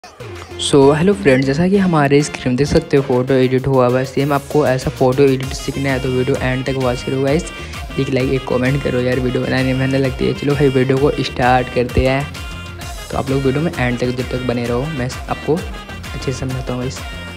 Hello friends, जैसा कि हमारे स्क्रीन में देख सकते हो फ़ोटो एडिट हुआ हुआ है। सेम आपको ऐसा फ़ोटो एडिट सीखना है तो वीडियो एंड तक वॉच करो गाइस। एक लाइक एक कमेंट करो यार, वीडियो बनाने में मेहनत लगती है। चलो भाई वीडियो को स्टार्ट करते हैं। तो आप लोग वीडियो में एंड तक जब तक बने रहो, मैं आपको अच्छे से समझाता हूँ गाइस।